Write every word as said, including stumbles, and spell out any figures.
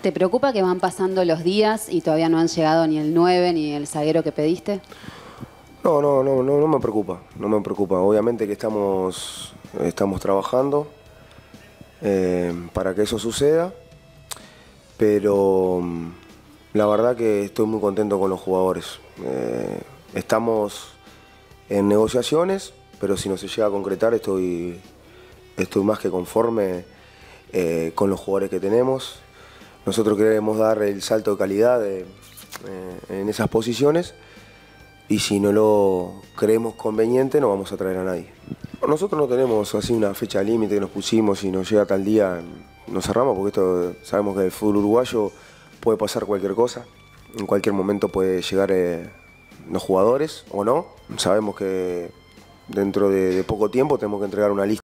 ¿Te preocupa que van pasando los días y todavía no han llegado ni el nueve ni el zaguero que pediste? No, no, no, no, no me preocupa, no me preocupa. Obviamente que estamos, estamos trabajando eh, para que eso suceda, pero mm, la verdad que estoy muy contento con los jugadores. Eh, estamos en negociaciones, pero si no se llega a concretar estoy, estoy más que conforme eh, con los jugadores que tenemos. Nosotros queremos dar el salto de calidad de, eh, en esas posiciones y si no lo creemos conveniente no vamos a traer a nadie. Nosotros no tenemos así una fecha límite que nos pusimos y nos llega tal día, nos cerramos porque esto sabemos que el fútbol uruguayo puede pasar cualquier cosa, en cualquier momento puede llegar eh, los jugadores o no. Sabemos que dentro de, de poco tiempo tenemos que entregar una lista.